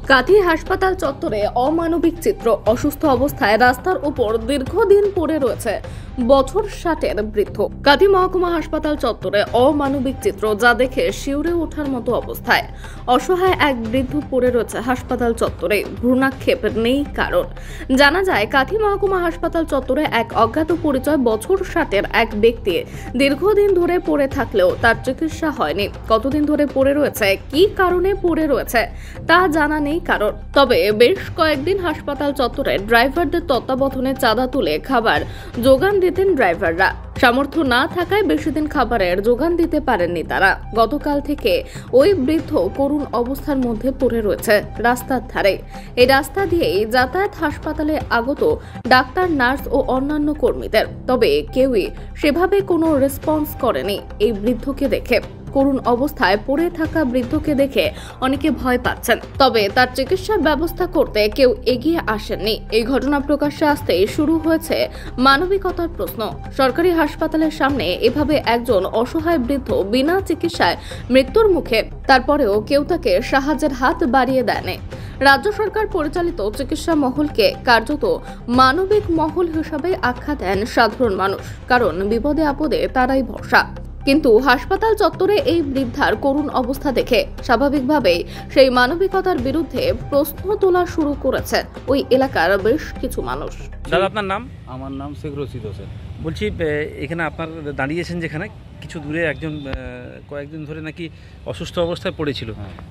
কাঁথি হাসপাতাল চত্বরে অমানবিক চিত্র। অসুস্থ অবস্থায় রাস্তার উপর দীর্ঘদিন পড়ে রয়েছে বছর 60-এর বৃদ্ধ। কাঁথি মহকুমা হাসপাতাল চত্বরে অমানবিক চিত্র, যা দেখে শিউরে ওঠার মতো অবস্থায় অসহায় এক বৃদ্ধ পড়ে রয়েছে হাসপাতাল চত্বরে। ভ্রূণাক্ষেপ নেই কারণ। জানা যায়, কাঁথি মহকুমা হাসপাতাল চত্বরে এক অজ্ঞাত পরিচয় বছর 60-এর এক ব্যক্তি দীর্ঘদিন ধরে পড়ে থাকলেও তার চিকিৎসা হয়নি। কতদিন ধরে পড়ে রয়েছে, কি কারণে পড়ে রয়েছে তা জানা নেই কারণ। তবে বেশ কয়েকদিন হাসপাতাল চত্বরে ড্রাইভারদের তত্ত্বাবধানে চাঁদা তুলে খাবার যোগান দিতেন ড্রাইভাররা। সামর্থ্য না থাকায় বেশি দিন খাবারের যোগান দিতে পারেননি তারা। গতকাল থেকে ওই বৃদ্ধ করুণ অবস্থার মধ্যে পড়ে রয়েছে রাস্তার ধারে। এই রাস্তা দিয়েই যাতায়াত হাসপাতালে আগত ডাক্তার, নার্স ও অন্যান্য কর্মীদের। তবে কেউই সেভাবে কোনো রেসপন্স করেনি এই বৃদ্ধকে দেখে। করুণ অবস্থায় পড়ে থাকা বৃদ্ধকে দেখে অনেকে ভয় পাচ্ছেন, তবে তার চিকিৎসার ব্যবস্থা করতে কেউ এগিয়ে আসেননি। এই ঘটনা প্রকাশ্যে আসতেই শুরু হয়েছে মানবিকতার প্রশ্ন। সরকারি হাসপাতালের সামনে এভাবে একজন অসহায় বৃদ্ধ বিনা চিকিৎসায় মৃত্যুর মুখে, তারপরেও কেউ তাকে সাহায্যের হাত বাড়িয়ে দেয়নি। রাজ্য সরকার পরিচালিত চিকিৎসা মহলকে কার্যত মানবিক মহল হিসাবে আখ্যা দেন সাধারণ মানুষ, কারণ বিপদে আপদে তারাই ভরসা। কিন্তু হাসপাতাল চত্বরে এই বৃদ্ধার করুণ অবস্থা দেখে স্বাভাবিকভাবেই সেই মানবিকতার বিরুদ্ধে প্রশ্ন তোলা শুরু করেছে ওই এলাকার বেশ কিছু মানুষ। দাদা, আপনার নাম? আমার নাম শেখ রশিদ হোসেন। বলছি, এখানে আপনার দাঁড়িয়েছেন যেখানে, কিছু দূরে একজন কয়েকদিন ধরে নাকি অসুস্থ অবস্থায় পড়েছিল।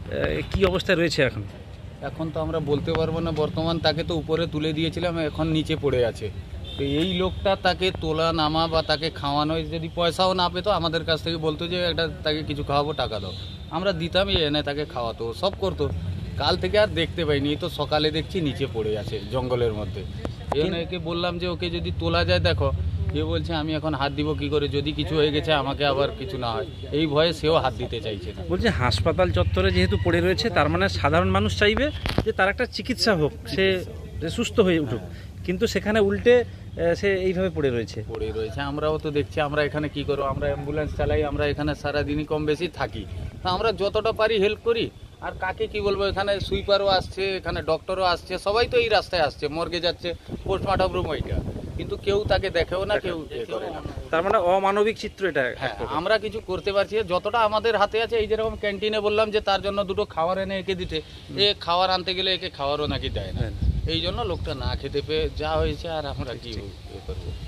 কি অবস্থায় রয়েছে এখন? এখন তো আমরা বলতে পারবো না, বর্তমান তাকে তো উপরে তুলে দিয়েছিলাম, এখন নিচে পড়ে আছে। তো এই লোকটা তাকে তোলা নামা বা তাকে খাওয়ানো, যদি পয়সাও না পেতো আমাদের কাছ থেকে বলতো যে একটা তাকে কিছু খাওয়াবো, টাকা দাও, আমরা দিতামই, এনে তাকে খাওয়াতো, সব করতো। কাল থেকে আর দেখতে পাইনি, তো সকালে দেখছি নিচে পড়ে আছে জঙ্গলের মধ্যে। একে বললাম যে ওকে যদি তোলা যায় দেখো, এ বলছে আমি এখন হাত দিব কি করে, যদি কিছু হয়ে গেছে আমাকে আবার কিছু না হয়, এই ভয়ে সেও হাত দিতে চাইছে না। বলছে হাসপাতাল চত্বরে যেহেতু পড়ে রয়েছে, তার মানে সাধারণ মানুষ চাইবে যে তার একটা চিকিৎসা হোক, সে সুস্থ হয়ে উঠুক, কিন্তু সেখানে উল্টে সে এইভাবে পড়ে রয়েছে। আমরাও তো দেখছি, আমরা এখানে কি করবো, আমরা অ্যাম্বুলেন্স চালাই, আমরা এখানে সারাদিনই কম বেশি থাকি, তা আমরা যতটা পারি হেল্প করি। আর কাকে কি বলবো, এখানে সুইপারও আসছে, এখানে ডক্টরও আসছে, সবাই তো এই রাস্তায় আসছে, মর্গে যাচ্ছে, পোস্টমর্টম রুম ওইটা, কিন্তু কেউ তাকে দেখেও না, কেউ করে না। তার মানে অমানবিক চিত্র এটা। হ্যাঁ, আমরা কিছু করতে পারছি যতটা আমাদের হাতে আছে। এই যেরকম ক্যান্টিনে বললাম যে তার জন্য দুটো খাবার এনে একে দিতে, এ খাবার আনতে গেলে একে খাবারও নাকি দেয় না। এই জন্য লোকটা না খেতে পেয়ে যা হয়েছে, আর আমরা কি করবো।